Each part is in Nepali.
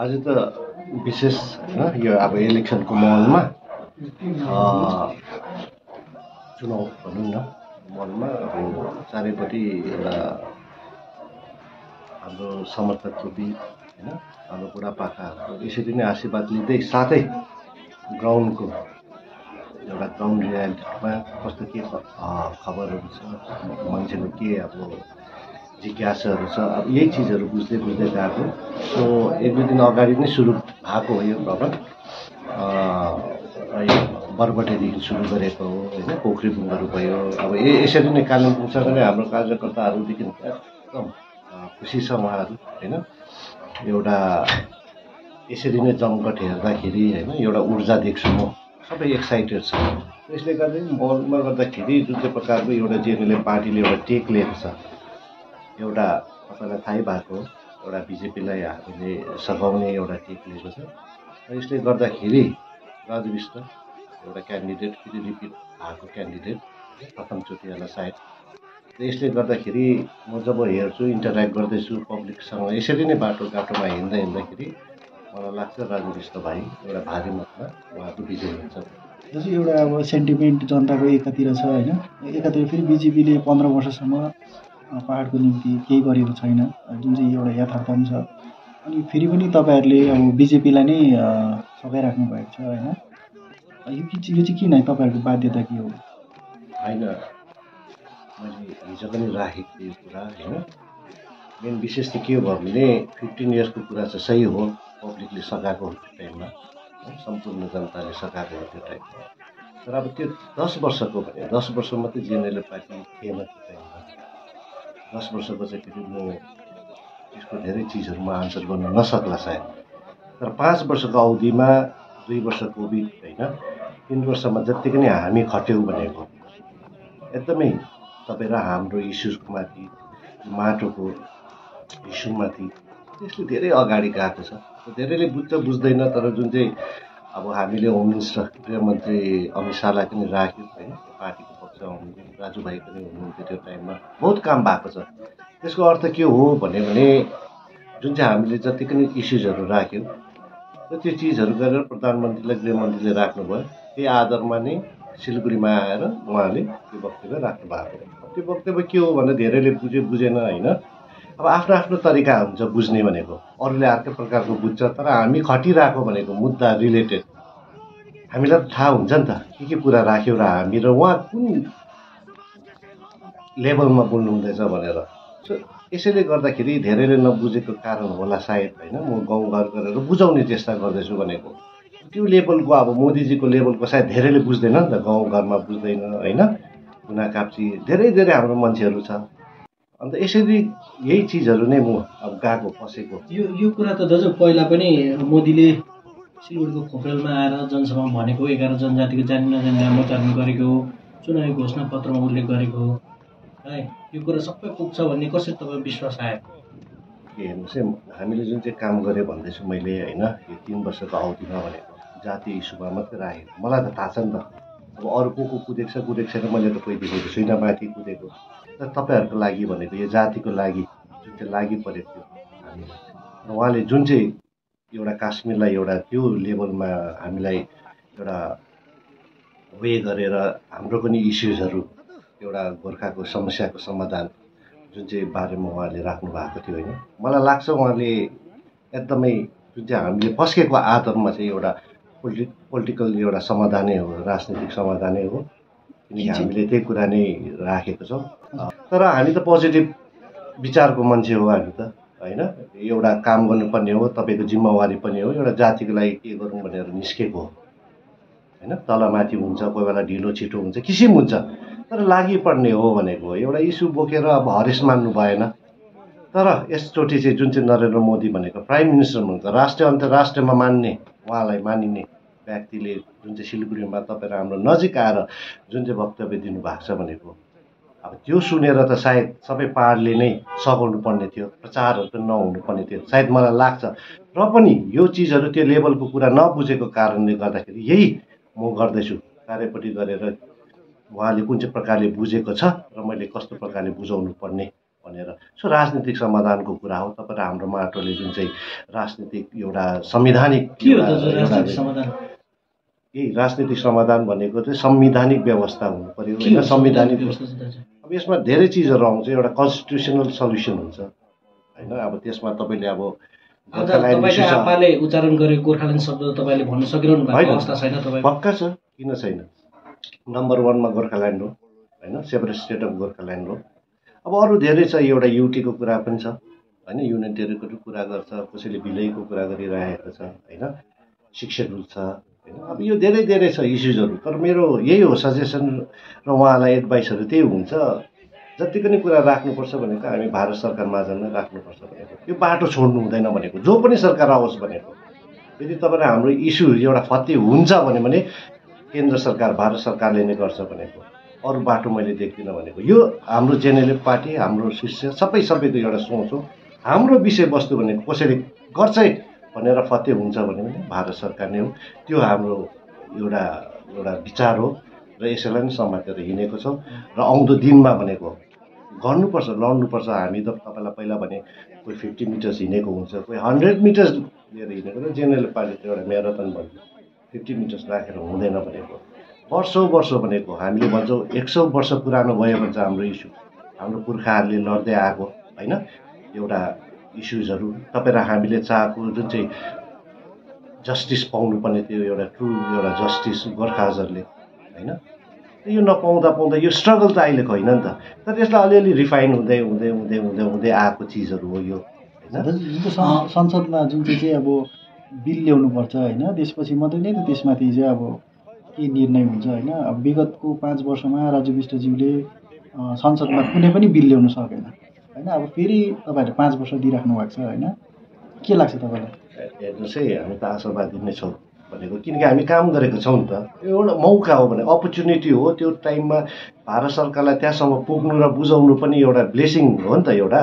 आज त विशेष होइन यो अब इलेक्सनको माहौलमा चुनाव भनौँ न माहौलमा अब चारैपट्टि एउटा हाम्रो समर्थकको बिच होइन हाम्रो बुढापाकाहरूको यसरी नै आशीर्वाद लिँदै साथै ग्राउन्डको एउटा ग्राउन्ड रियालिटीमा कस्तो के खबरहरू छ मान्छेको के अब जिज्ञासाहरू छ अब यही चिजहरू बुझ्दै गएको। सो एक दुई दिन अगाडि नै सुरु भएको हो यो भ्रमण बरबटेदेखि सुरु गरेको हो होइन पोखरीबुङहरू भयो अब यसरी नै कालिम्पोङसँग नै हाम्रो कार्यकर्ताहरूदेखि एकदम खुसी छ उहाँहरू होइन एउटा यसरी नै जमघट हेर्दाखेरि होइन एउटा ऊर्जा देख्छु म सबै एक्साइटेड छ। त्यसले गर्दा बलमा गर्दाखेरि जुन चाहिँ प्रकारको एउटा जेएनएलएफ पार्टीले एउटा टेक लिएको छ एउटा तपाईँलाई थाहै भएको एउटा बिजेपीलाई हामीले सघाउने एउटा टेक लिएको छ र यसले गर्दाखेरि राजु विष्ट एउटा क्यान्डिडेट फेरि रिपिट भएको क्यान्डिडेट प्रथमचोटिवाला सायद यसले गर्दाखेरि म जब हेर्छु इन्टरेक्ट गर्दैछु पब्लिकसँग यसरी नै बाटोघाटोमा हिँड्दाखेरि मलाई लाग्छ राजु विष्ट भाइ एउटा भारी मतमा उहाँको विजय हुन्छ। जस्तो एउटा अब सेन्टिमेन्ट जनताको एकातिर छ होइन एकातिर फेरि बिजेपीले 15 वर्षसम्म पहाडको निम्ति केही गरेको छैन जुन चाहिँ एउटा यथार्थ पनि छ। अनि फेरि पनि तपाईँहरूले अब बिजेपीलाई नै सघाइराख्नु भएको छ होइन यो चाहिँ किन तपाईँहरूको बाध्यता के हो? होइन मैले हिजो पनि राखेको थिएँ यो कुरा होइन मेन विशेष चाहिँ के हो भने 15 इयर्सको कुरा चाहिँ सही हो पब्लिकले सघाएको हो त्यो टाइममा सम्पूर्ण जनताले सघाएको हो त्यो टाइममा तर अब त्यो 10 वर्षको भने 10 वर्ष मात्रै जेएनएलएफ पार्टी थिएन त्यो टाइममा 10 वर्षको चाहिँ फेरि म यसको धेरै चिजहरूमा आन्सर गर्न नसक्ला सायद तर 5 वर्षको अवधिमा 2 वर्ष कोभिड होइन 3 वर्षमा जत्तिकै नै हामी खट्यौँ भनेको एकदमै तपाईँ र हाम्रो इस्युजको माथि माटोको इस्युमाथि त्यसले धेरै अगाडि गएको छ धेरैले बुझ्छ बुझ्दैन तर जुन चाहिँ अब हामीले होम मिनिस्टर गृहमन्त्री अमित शाहलाई पनि राख्यौँ होइन पार्टीको पक्षमा हुनुहुन्थ्यो राजुभाइ पनि हुनुहुन्थ्यो त्यो टाइममा बहुत काम भएको छ। त्यसको अर्थ के हो भने जुन चाहिँ हामीले जति पनि इस्युजहरू राख्यौँ र त्यो चिजहरू गरेर प्रधानमन्त्रीलाई गृहमन्त्रीले राख्नुभयो त्यही आधारमा नै सिलगढीमा आएर उहाँले त्यो वक्तव्य राख्नु भएको त्यो वक्तव्य के हो भने धेरैले बुझेन होइन अब आफ्नो आफ्नो तरिका हुन्छ बुझ्ने भनेको अरूले अर्कै प्रकारको बुझ्छ तर हामी खटिरहेको भनेको मुद्दा रिलेटेड हामीलाई त थाहा हुन्छ नि त के कुरा राख्यो र हामी र उहाँ कुन लेभलमा बोल्नु हुँदैछ भनेर। सो यसैले गर्दाखेरि धेरैले नबुझेको कारण होला सायद होइन म गाउँघर गरेर बुझाउने चेष्टा गर्दैछु भनेको त्यो लेभलको अब मोदीजीको लेभलको सायद धेरैले बुझ्दैन नि त गाउँघरमा बुझ्दैन होइन गुना काप्ची धेरै हाम्रो मान्छेहरू छ अन्त यसरी यही चिजहरू नै म अब गएको फसेको। यो कुरा त दाजु पहिला पनि मोदीले सिलगढीको खोपेलमा आएर जनसभामा भनेको 11 जनजातिको जानी नजानी नामकरण गरेको चुनावी घोषणा पत्रमा उल्लेख गरेको है यो कुरा सबै पुग्छ भन्ने कसरी तपाईँ विश्वास आयो? हेर्नुहोस् है हामीले जुन चाहिँ काम गरेँ भन्दैछु मैले होइन यो 3 वर्षको अवधिमा भनेको जातीय इस्युमा मात्रै राखेको मलाई त थाहा छ नि त अब अरू को कुदेको छैन मैले त कोही देखेको छुइनँ माथि कुदेको तर तपाईँहरूको लागि भनेको यो जातिको लागि जुन चाहिँ लागि परेको थियो हामीलाई उहाँले जुन चाहिँ एउटा काश्मीरलाई एउटा त्यो लेभलमा हामीलाई एउटा वे गरेर हाम्रो पनि इस्युजहरू एउटा गोर्खाको समस्याको समाधान जुन चाहिँ बारेमा उहाँले राख्नु भएको थियो होइन मलाई लाग्छ उहाँले एकदमै जुन चाहिँ हामीले फस्केको आधारमा चाहिँ एउटा पोलिटिकल एउटा समाधानै हो राजनीतिक समाधानै हो किनकि हामीले त्यही कुरा नै राखेको छौँ तर हामी त पोजिटिभ विचारको मान्छे हो हामी त होइन एउटा काम गर्नुपर्ने हो तपाईँको जिम्मेवारी पनि हो एउटा जातिको लागि के गरौँ भनेर निस्केको हो होइन तलमाथि हुन्छ कोही बेला ढिलो छिटो हुन्छ किसिम हुन्छ तर लागि पर्ने हो भनेको एउटा इस्यु बोकेर अब हरेस मान्नु भएन तर यसचोटि चाहिँ जुन चाहिँ नरेन्द्र मोदी भनेको प्राइम मिनिस्टर हुनुहुन्छ राष्ट्रिय अन्तर्राष्ट्रियमा मान्ने उहाँलाई मानिने व्यक्तिले जुन चाहिँ सिलगढीमा तपाईँ हाम्रो नजिक आएर जुन चाहिँ वक्तव्य दिनुभएको छ भनेको अब त्यो सुनेर त सायद सबै पहाडले नै सघाउनु पर्ने थियो प्रचारहरू पनि नहुनु पर्ने थियो सायद मलाई लाग्छ र पनि यो चिजहरू त्यो लेभलको कुरा नबुझेको कारणले गर्दाखेरि यही म गर्दैछु कार्यपट्टि गरेर उहाँले कुन चाहिँ प्रकारले बुझेको छ र मैले कस्तो प्रकारले बुझाउनु पर्ने भनेर। सो राजनीतिक समाधानको कुरा हो। तपाईँ र हाम्रो माटोले जुन चाहिँ राजनीतिक एउटा संवैधानिक यही राजनीतिक समाधान भनेको चाहिँ संवैधानिक व्यवस्था हुनु पर्यो होइन। संवैधानिक अब यसमा धेरै चिजहरू आउँछ। एउटा कन्स्टिट्युसनल सल्युसन हुन्छ होइन। अब त्यसमा तपाईँले अब आपाले उच्चारण गरेको गोर्खाल्यान्ड शब्द तपाईँले भन्न सकिरहनु भएको अवस्था छैन तपाईँ? पक्का छ, किन छैन। नम्बर 1 मा गोर्खाल्यान्ड हो होइन, सेपरेट स्टेट अफ गोर्खाल्यान्ड हो। अब अरू धेरै छ, एउटा युटीको कुरा पनि छ होइन, युनियन टेरिटोरीको कुरा गर्छ, कसैले विलयको कुरा गरिरहेको छ होइन, शिक्षक रुल छ होइन। अब यो धेरै छ इस्युजहरू। तर मेरो यही हो सजेसन र उहाँलाई एडभाइसहरू त्यही हुन्छ, जति पनि कुरा राख्नुपर्छ भनेको हामी भारत सरकार माझमा राख्नुपर्छ भनेको। यो बाटो छोड्नु हुँदैन भनेको, जो पनि सरकार आओस् भनेको। यदि तपाईँलाई हाम्रो इस्यु एउटा फत्ते हुन्छ भने केन्द्र सरकार भारत सरकारले नै गर्छ भनेको, अरू बाटो मैले देख्दिनँ भनेको। यो हाम्रो जेएनएलएफ पार्टी, हाम्रो शिष्य सबैको एउटा सोच हो। हाम्रो विषयवस्तु भनेको कसैले गर्छ भनेर फत्ते हुन्छ भने भारत सरकार नै हो। त्यो हाम्रो एउटा विचार हो र यसैलाई नै समातेर हिँडेको छौँ। र आउँदो दिनमा भनेको गर्नुपर्छ, लड्नुपर्छ। हामी त तपाईँलाई पहिला भने कोही 50 मिटर्स हिँडेको हुन्छ, कोही 100 मिटर्स लिएर हिँडेको र जेएनएलएफ पार्टी एउटा म्याराथन भन्छ, 50 मिटर्स राखेर हुँदैन भनेको। वर्षौँ भनेको हामीले भन्छौँ 100 वर्ष पुरानो भयो भन्छ हाम्रो इस्यु। हाम्रो पुर्खाहरूले लड्दै आएको होइन एउटा इस्युजहरू। तपाईँ र हामीले चाहेको जुन चाहिँ जस्टिस पाउनुपर्ने थियो, एउटा ट्रु एउटा जस्टिस गोर्खाजहरूले होइन, यो नपाउँदा यो स्ट्रगल त अहिलेको होइन नि त। तर यसलाई अलिअलि रिफाइन हुँदै आएको चिजहरू हो यो होइन। संसदमा जुन चाहिँ अब बिल ल्याउनुपर्छ होइन, त्यसपछि मात्रै नै त त्यसमाथि चाहिँ अब के निर्णय हुन्छ होइन। अब विगतको 5 वर्षमा राजु विष्टज्यूले संसदमा कुनै पनि बिल ल्याउनु सकेन होइन। अब फेरि तपाईँहरूले 5 वर्ष दिइराख्नु भएको छ होइन, के लाग्छ तपाईँलाई? हेर्नुहोस् है, हामी त आशावादी नै छौँ भनेको, किनकि हामी काम गरेको छौँ नि त। एउटा मौका हो भने अपर्च्युनिटी हो। त्यो टाइममा भारत सरकारलाई त्यहाँसम्म पुग्नु र बुझाउनु पनि एउटा ब्लेसिङ हो नि त एउटा।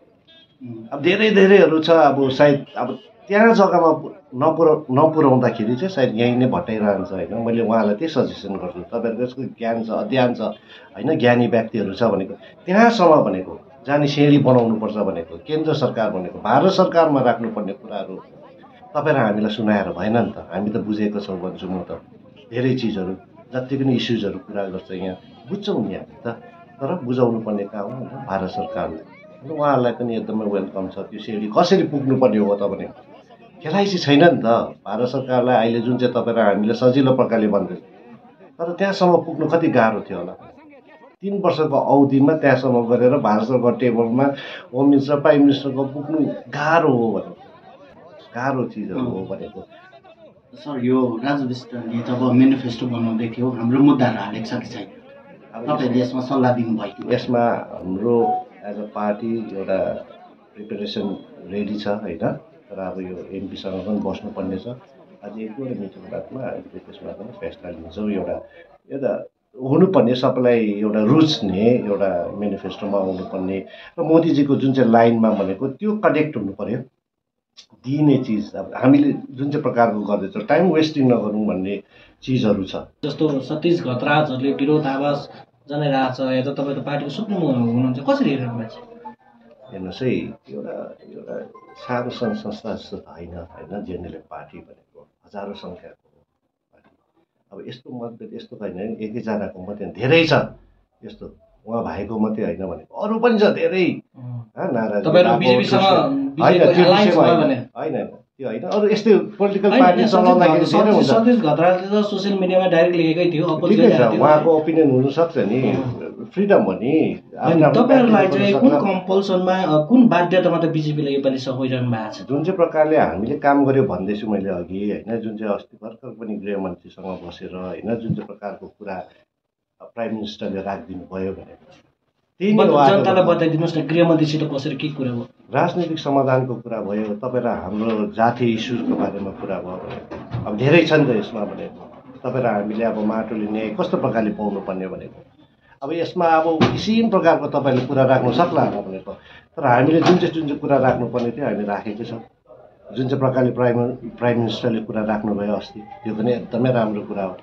अब धेरैहरू छ, अब सायद अब त्यहाँ जग्गामा नपुर्याउँदाखेरि चाहिँ सायद यहीँ नै भट्टाइरहन्छ होइन। मैले उहाँलाई त्यही सजेसन गर्छु, तपाईँहरूको यसको ज्ञान छ, अध्ययन छ होइन, ज्ञानी व्यक्तिहरू छ भनेको त्यहाँसम्म भनेको जाने सिँढी बनाउनुपर्छ भनेको। केन्द्र सरकार भनेको भारत सरकारमा राख्नुपर्ने कुराहरू तपाईँ र हामीलाई सुनाएर भएन नि त। हामी त बुझेको छौँ भन्छु म त। धेरै चिजहरू जति पनि इस्युजहरू कुरा गर्छ यहाँ बुझ्छौँ नि हामी त, तर बुझाउनु पर्ने काम हो भारत सरकारले। उहाँहरूलाई पनि एकदमै वेलकम छ। त्यो सिँढी कसरी पुग्नुपर्ने हो त भने खेलाइसी छैन नि त। भारत सरकारलाई अहिले जुन चाहिँ तपाईँ र हामीले सजिलो प्रकारले भन्दैछ, तर त्यहाँसम्म पुग्नु कति गाह्रो थियो होला। 3 वर्षको अवधिमा त्यहाँसम्म गरेर भारत सरकार टेबलमा होम मिनिस्टर प्राइम मिनिस्टरको पुग्नु गाह्रो हो भनेको, गाह्रो चिजहरू हो भनेको। सर, यो राजु विष्टले जब मेनिफेस्टो बनाउँदै थियो हाम्रो मुद्दाहरू हालेको छ कि छैन? तपाईँहरूले यसमा सल्लाह दिनुभयो? यसमा हाम्रो एज अ पार्टी एउटा प्रिपेरेसन रेडी छ होइन। तर अब यो एमपीसँग पनि बस्नुपर्ने छ। अझ 1-2 मिटिङ बादमा हामीले त्यसमा पनि फैसला लिन्छौँ। एउटा हुनुपर्ने सबैलाई एउटा रुच्ने एउटा मेनिफेस्टोमा आउनुपर्ने र मोदीजीको जुन चाहिँ लाइनमा भनेको त्यो कनेक्ट हुनु पर्यो। दिने चिज अब हामीले जुन चाहिँ प्रकारको गर्दैछौँ, टाइम वेस्टिङ नगरौँ भन्ने चिजहरू छ। जस्तो सतीश घतराजहरूले विरोध आवाज जनाइरहेको छ, या त तपाईँ त पार्टीको सुप्रिमो हुनुहुन्छ, कसरी हेर्नु भएको छ? हेर्नुहोस् है, एउटा सानो संस्था जस्तो त होइन जेएनएलएफ पार्टी भनेको हजारौँ सङ्ख्याको पार्टी। अब यस्तो मतभेद यस्तो होइन, एकैजनाको मात्रै धेरै छ यस्तो, उहाँ भाइको मात्रै होइन भनेको अरू पनि छ धेरै। नाराज होइन त्यो होइन, अरू यस्तै पोलिटिकल पार्टी चलाउँदाखेरि धेरै हुन्छ। सतीश घतराजले त सोसियल मिडियामा डाइरेक्ट लेखेकै थियो, उहाँको ओपिनियन हुनसक्छ नि, फ्रिडम हो नि। तपाईँहरूलाई चाहिँ कुन कम्पल्सनमा कुन बाध्यतामा त बिजेपीले योपालि सघाइरहनु भएको छ? जुन चाहिँ प्रकारले हामीले काम गर्यो भन्दैछु मैले अघि होइन, जुन चाहिँ अस्ति भर्खर पनि गृहमन्त्रीसँग बसेर होइन जुन चाहिँ प्रकारको कुरा प्राइम मिनिस्टरले राखिदिनु भयो भनेको त्यही नै हो। जनतालाई बताइदिनुहोस् न, गृहमन्त्रीसित बसेर के कुरा भयो? राजनीतिक समाधानको कुरा भयो, तपाईँ र हाम्रो जातीय इस्युजको बारेमा कुरा भयो भनेको। अब धेरै छ नि त यसमा भनेको, तपाईँ र हामीले अब माटोले न्याय कस्तो प्रकारले पाउनुपर्ने भनेको। अब यसमा अब किसिम प्रकारको तपाईँले कुरा राख्नु सक्ला भनेको, तर हामीले जुन चाहिँ कुरा राख्नुपर्ने थियो हामी राखेकै छौँ। जुन चाहिँ प्रकारले प्राइम मिनिस्टरले कुरा राख्नुभयो अस्ति, त्यो पनि एकदमै राम्रो कुरा हो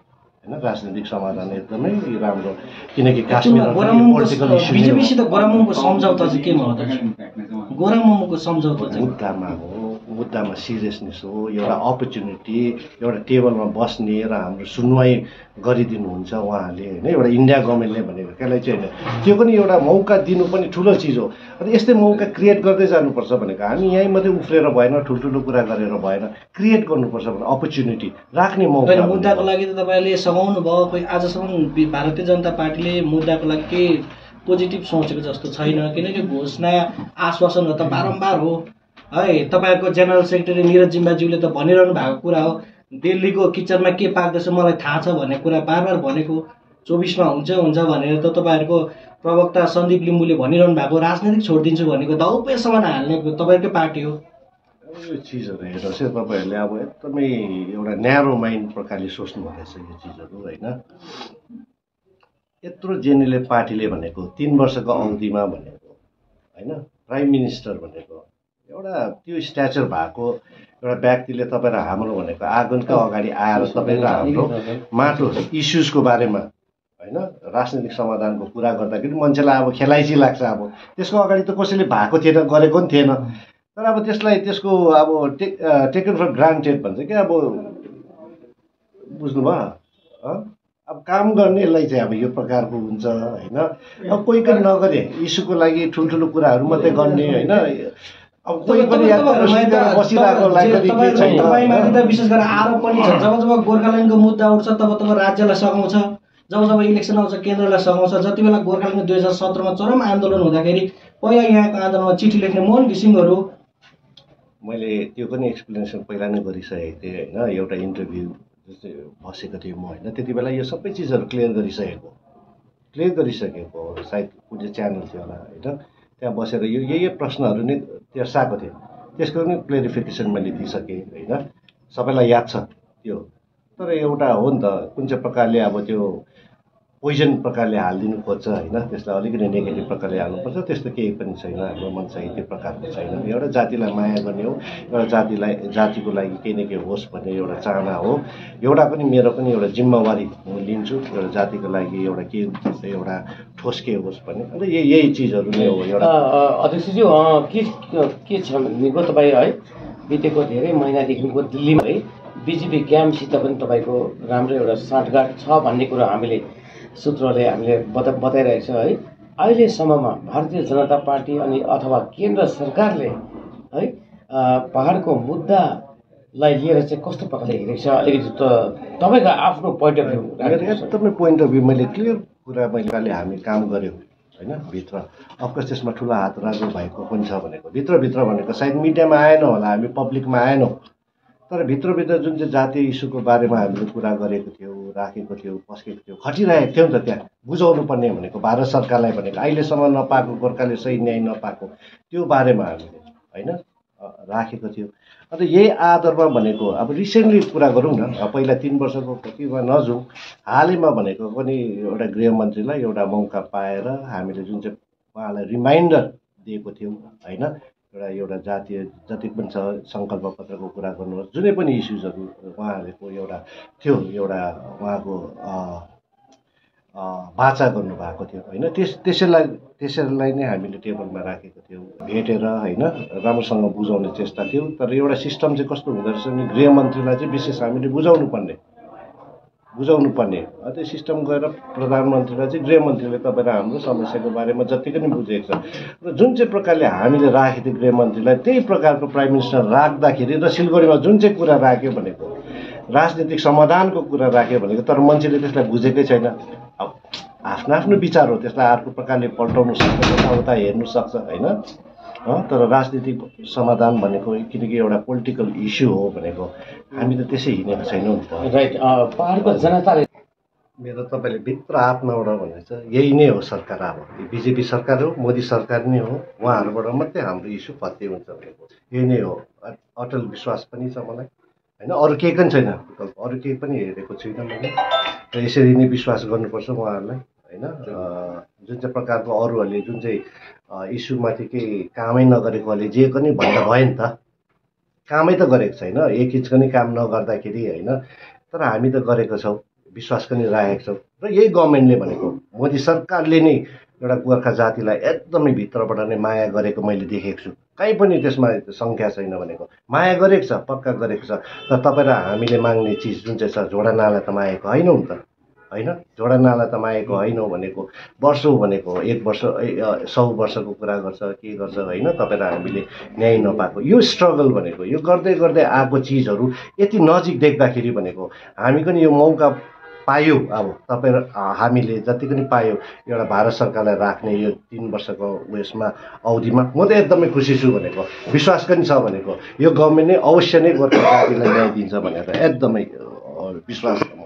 होइन राजनीतिक समाधान एकदमै राम्रो किनकि काश्मीरमा पोलिटिकल इस्यु बिजेपीसित गोरामुमको सम्झौता चाहिँ केमा हो त गोरामुमको सम्झौता चाहिँ मुद्दामा सिरियसनेस हो एउटा अपर्च्युनिटी एउटा टेबलमा बस्ने र हाम्रो सुनवाई गरिदिनुहुन्छ उहाँले होइन एउटा इन्डिया गभर्मेन्टले भनेको त्यसलाई चाहिँ होइन त्यो पनि एउटा मौका दिनु पनि ठुलो चिज हो अनि यस्तै मौका क्रिएट गर्दै जानुपर्छ भनेको हामी यहीँ मात्रै उफ्रेर भएन ठुल्ठुलो कुरा गरेर भएन क्रिएट गर्नुपर्छ भने अपर्च्युनिटी राख्ने मौका मुद्दाको लागि त तपाईँले सघाउनु भयो खोइ आजसम्म भारतीय जनता पार्टीले मुद्दाको लागि केही पोजिटिभ सोचेको जस्तो छैन किनकि घोषणा आश्वासनहरू त बारम्बार हो है तपाईँहरूको जेनरल सेक्रेटरी निरज जिम्बाज्यूले त भनिरहनु भएको कुरा हो दिल्लीको किचनमा के पाक्दैछ मलाई थाहा छ भन्ने कुरा बार बार भनेको 24मा हुन्छ भनेर त तपाईँहरूको प्रवक्ता सन्दीप लिम्बूले भनिरहनु भएको राजनीतिक छोडिदिन्छु भनेको दौपेसम्म हाल्ने तपाईँकै पार्टी हो यो चिजहरू हेर्दा चाहिँ तपाईँहरूले अब एकदमै एउटा न्यारो माइन्ड प्रकारले सोच्नु हुँदैछ यो चिजहरू होइन यत्रो जेनेले पार्टीले भनेको 3 वर्षको अवधिमा भनेको होइन प्राइम मिनिस्टर भनेको एउटा त्यो स्ट्याचर भएको एउटा व्यक्तिले तपाईँ र हाम्रो भनेको आँगनको अगाडि आएर तपाईँ र हाम्रो माटो इस्युजको बारेमा होइन राजनीतिक समाधानको कुरा गर्दाखेरि मान्छेलाई अब खेलाइची लाग्छ अब त्यसको अगाडि त कसैले भएको थिएन गरेको पनि थिएन तर अब त्यसलाई त्यसको अब टेकन फर ग्रान्टेड भन्छ क्या अब बुझ्नुभयो अब काम गर्नेलाई चाहिँ अब यो प्रकारको हुन्छ होइन अब कोही पनि नगरे इस्युको लागि ठुल्ठुलो कुराहरू मात्रै गर्ने होइन अब कोही पनि बसिरहेकोलाई विशेष गरेर आरोप पनि छ जब गोर्खाल्यान्डको मुद्दा उठ्छ तब राज्यलाई सघाउँछ जब इलेक्सन आउँछ केन्द्रलाई सघाउँछ जति बेला गोर्खाल्यान्डको 2017मा चरम आन्दोलन हुँदाखेरि पहिला यहाँको आन्दोलनमा चिठी लेख्ने मोहन घिसिङहरू मैले त्यो पनि एक्सप्लेनेसन पहिला नै गरिसकेको थिएँ होइन एउटा इन्टरभ्यू जस्तै बसेको थिएँ म होइन त्यति बेला यो सबै चिजहरू क्लियर गरिसकेको सायद कुनै च्यानल थियो होला होइन त्यहाँ बसेर यही प्रश्नहरू नै तेर्साएको थियो त्यसको पनि क्लियरिफिकेसन मैले दिइसकेँ होइन सबैलाई याद छ त्यो तर एउटा हो नि त कुन चाहिँ प्रकारले अब त्यो पोइजन प्रकारले हालिदिनु खोज्छ होइन त्यसलाई अलिकति नेगेटिभ प्रकारले हाल्नुपर्छ त्यस्तो केही पनि छैन हाम्रो मन चाहिँ त्यो प्रकारको छैन एउटा जातिलाई माया गर्ने हो एउटा जातिको लागि केही न केही होस् भन्ने एउटा चाहना हो एउटा पनि मेरो पनि एउटा जिम्मेवारी म लिन्छु एउटा जातिको लागि एउटा के एउटा ठोस के होस् भन्ने अन्त यही चिजहरू नै हो एउटा अध्यक्षज्यू के छ भनेको तपाईँ है बितेको धेरै महिनादेखिको दिल्लीमा है बिजेपी क्याम्पसित पनि तपाईँको राम्रो एउटा साँठगाँठ छ भन्ने कुरो हामीले सूत्रले हामीले बताइरहेको छ है अहिलेसम्ममा भारतीय जनता पार्टी अनि अथवा केन्द्र सरकारले है पहाडको मुद्दालाई लिएर चाहिँ कस्तो प्रकारले हेरेको छ अलिकति त तपाईँको आफ्नो पोइन्ट अफ भ्यू एकदमै पोइन्ट अफ भ्यू मैले क्लियर कुरा मैले हामी काम गऱ्यौँ होइन भित्र अफकोर्स त्यसमा ठुलो हात राम्रो भएको पनि छ भनेको भित्रभित्र भनेको सायद मिडियामा आएन होला हामी पब्लिकमा आएनौँ तर भित्रभित्र जुन चाहिँ जातीय इस्युको बारेमा हामीले कुरा गरेको थियौँ राखेको थियौँ पस्केको थियौँ खटिरहेको थियौँ नि त त्यहाँ बुझाउनु पर्ने भनेको भारत सरकारलाई भनेको अहिलेसम्म नपाएको गोर्खाले सही न्याय नपाएको त्यो बारेमा हामीले होइन राखेको थियो अन्त यही आधारमा भनेको अब रिसेन्टली कुरा गरौँ न पहिला 3 वर्षको कतिमा नजाउँ हालैमा भनेको पनि एउटा गृहमन्त्रीलाई एउटा मौका पाएर हामीले जुन चाहिँ उहाँलाई रिमाइन्डर दिएको थियौँ होइन एउटा जातीय जति पनि छ सङ्कल्प पत्रको कुरा गर्नुहोस् जुनै पनि इस्युजहरू उहाँहरूको एउटा थियो एउटा उहाँको बाचा गर्नुभएको थियो होइन त्यसैलाई नै हामीले टेबलमा राखेको थियौँ भेटेर होइन राम्रोसँग बुझाउने चेष्टा थियो तर एउटा सिस्टम चाहिँ कस्तो हुँदो रहेछ भने गृहमन्त्रीलाई चाहिँ विशेष हामीले बुझाउनु पर्ने त्यो सिस्टम गएर प्रधानमन्त्रीलाई चाहिँ गृहमन्त्रीले तपाईँ र हाम्रो समस्याको बारेमा जतिकै नै बुझेको छ र जुन चाहिँ प्रकारले हामीले राखेको थियो गृहमन्त्रीलाई त्यही प्रकारको प्राइम मिनिस्टर राख्दाखेरि र सिलगढीमा जुन चाहिँ कुरा राख्यो भनेको राजनीतिक समाधानको कुरा राख्यो भनेको तर मान्छेले त्यसलाई बुझेकै छैन अब आफ्नो विचार हो त्यसलाई अर्को प्रकारले पल्टाउनु सक्छ यताउता हेर्नु सक्छ होइन तर राजनीतिक समाधान भनेको किनकि एउटा पोलिटिकल इस्यु हो भनेको हामी त त्यसै हिँडेको छैनौँ नि त राइट पहाडको जनताले मेरो तपाईँले भित्र आत्माबाट भनेको छ यही नै हो सरकार अब बिजेपी सरकार हो मोदी सरकार नै हो उहाँहरूबाट मात्रै हाम्रो इस्यु फत्ते हुन्छ भनेको यही नै हो अटल विश्वास पनि छ मलाई होइन अरू केही पनि छैन अरू केही पनि हेरेको छुइनँ मैले र यसरी नै विश्वास गर्नुपर्छ उहाँहरूलाई होइन जुन चाहिँ प्रकारको अरूहरूले जुन चाहिँ इस्युमाथि केही कामै नगरेकोहरूले जे पनि भन्दा भयो नि त कामै त गरेको छैन एक इन्च पनि काम नगर्दाखेरि होइन तर हामी त गरेको छौँ विश्वास पनि राखेको छ र यही गभर्मेन्टले भनेको मोदी सरकारले नै एउटा गोर्खा जातिलाई एकदमै भित्रबाट नै माया गरेको मैले देखेको छु। कहीँ पनि त्यसमा सङ्ख्या छैन भनेको, माया गरेको छ, पक्का गरेको छ। तर तपाईँ र हामीले माग्ने चिज जुन चाहिँ छ झोडा नाला त मागेको होइनौँ त, होइन झोडा नाला त मागेको होइनौँ भनेको। वर्षौँ भनेको 1 वर्ष 100 वर्षको कुरा गर्छ के गर्छ होइन, तपाईँ र हामीले न्याय नपाएको यो स्ट्रगल भनेको, यो गर्दै गर्दै आएको चिजहरू यति नजिक देख्दाखेरि भनेको हामी पनि यो मौका पायौँ। अब तपाईँ र हामीले जति पनि पायौँ एउटा भारत सरकारलाई राख्ने यो 3 वर्षको उयसमा अवधिमा म त एकदमै खुसी छु भनेको, विश्वास पनि छ भनेको यो गभर्मेन्ट नै अवश्य नै गोर्खा जातिलाई न्याय दिन्छ भनेर एकदमै विश्वास